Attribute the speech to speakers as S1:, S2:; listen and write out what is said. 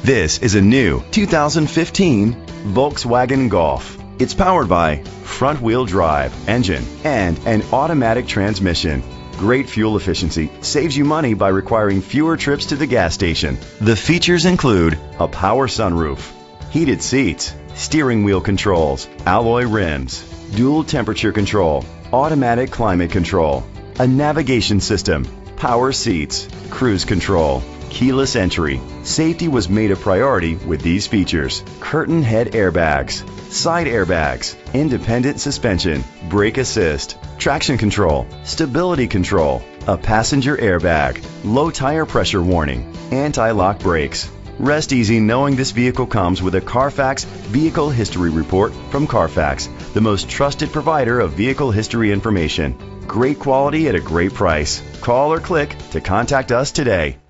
S1: This is a new 2015 Volkswagen Golf. It's powered by front-wheel drive engine and an automatic transmission. Great fuel efficiency saves you money by requiring fewer trips to the gas station. The features include a power sunroof, heated seats, steering wheel controls, alloy rims, dual temperature control, automatic climate control, a navigation system, power seats, cruise control, keyless entry. Safety was made a priority with these features: curtain head airbags, side airbags, independent suspension, brake assist, traction control, stability control, a passenger airbag, low tire pressure warning, anti-lock brakes. Rest easy knowing this vehicle comes with a Carfax Vehicle History Report from Carfax, the most trusted provider of vehicle history information. Great quality at a great price. Call or click to contact us today.